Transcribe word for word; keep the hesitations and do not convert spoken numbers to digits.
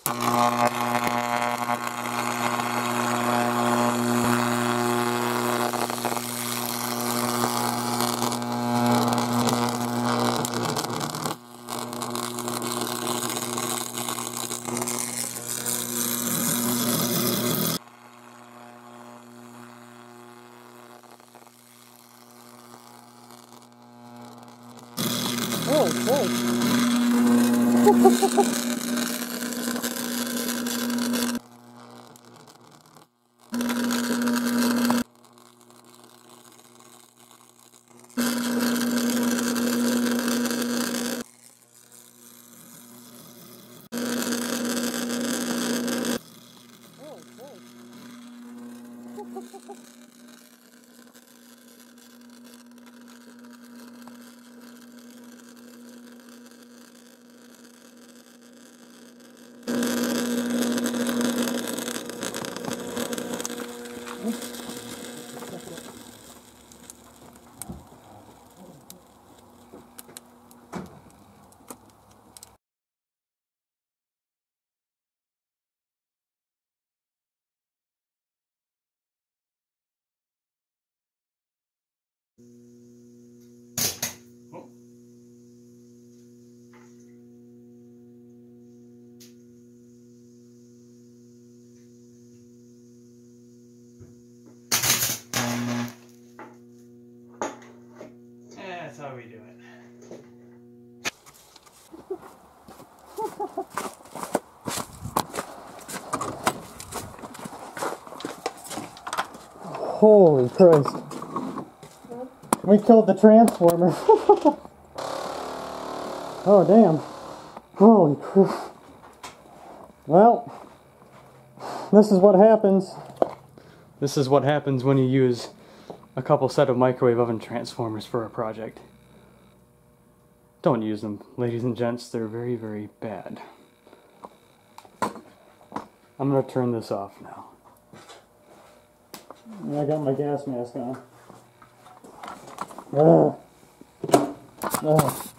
Oh, oh. That's how we do it. Holy Christ. We killed the transformer. Oh, damn. Holy Christ. Well, this is what happens. This is what happens when you use a couple set of microwave oven transformers for a project. Don't use them, ladies and gents. They're very, very bad. I'm going to turn this off now. I got my gas mask on. Ugh. Ugh.